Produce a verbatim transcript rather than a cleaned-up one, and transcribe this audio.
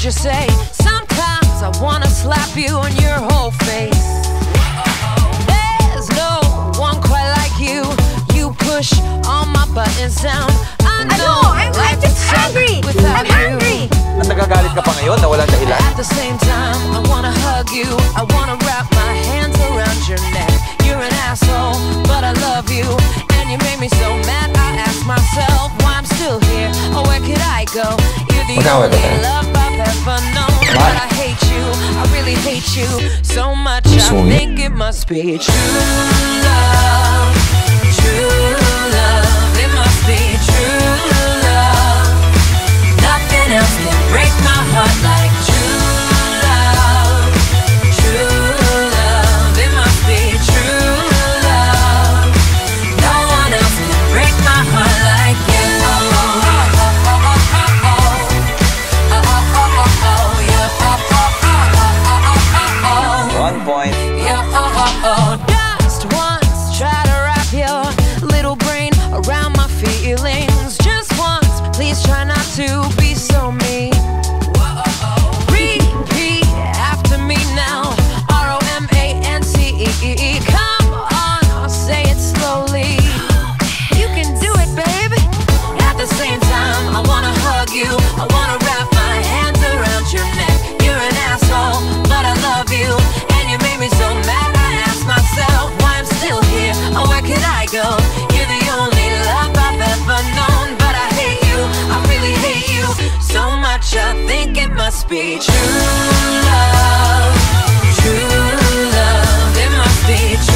you say. Sometimes I wanna slap you on your whole face. There's no one quite like you. You push all my buttons down. I know, I'm, I'm just angry. I'm angry. At nagagalit ka pa ngayon na walang dahilan? At the same time, I wanna hug you. I wanna wrap my hands around your neck. You're an asshole, but I love you. And you made me so mad, I ask myself why I'm still here. Oh, where could I go? You're the only love I've ever known. But I hate you, I really hate you so much. I think it must be true love. True love, it must be true love. Nothing else can break my heart like true love. True love, it must be true love. No one else can break my heart like you. One point. Just once, try to wrap your little brain around my feelings. Just once, please try not to be so mean. Repeat after me now. R O M A N C E E. Come on, I'll say it slowly. You can do it, baby. At the same time, I wanna hug you. I wanna wrap my hands around your neck. You're an asshole, but I love you. And you made me so mad, I ask myself why I'm still here. Oh, where could I go? You're the only love I've ever known. But I hate you, I really hate you so much. I think it must be true love. True love, it must be true.